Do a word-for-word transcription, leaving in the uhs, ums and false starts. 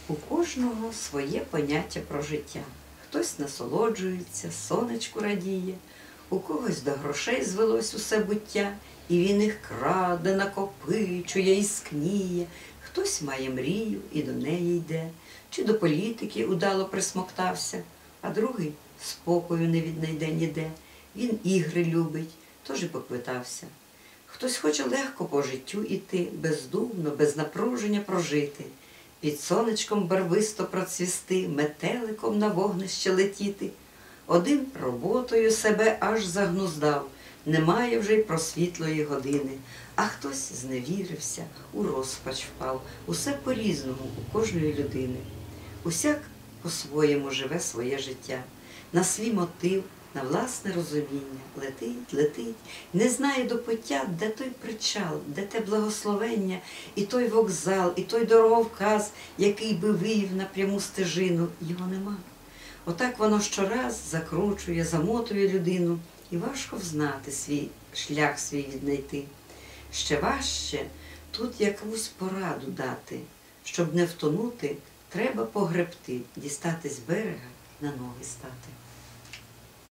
У кожного своє поняття про життя. Хтось насолоджується, сонечку радіє, у когось до грошей звелось усе буття, і він їх краде, накопичує і скніє. Хтось має мрію і до неї йде, чи до політики удало присмоктався, а другий спокою не віднайде ніде. Він ігри любить, тож і поквитався. Хтось хоче легко по життю іти, бездумно, без напруження прожити, під сонечком барвисто процвісти, метеликом на вогнище летіти. Один роботою себе аж загнуздав, немає вже й просвітлої години. А хтось зневірився, у розпач впав, усе по-різному у кожної людини. Усяк по-своєму живе своє життя, на свій мотив, на власне розуміння. Летить, летить, не знає до пуття, де той причал, де те благословення, і той вокзал, і той дороговказ, який би вивів на пряму стежину. Його нема. Отак воно щораз закручує, замотує людину, і важко взнати свій шлях свій віднайти. Ще важче тут якусь пораду дати. Щоб не втонути, треба погребти, дістатись берега, на ноги стати.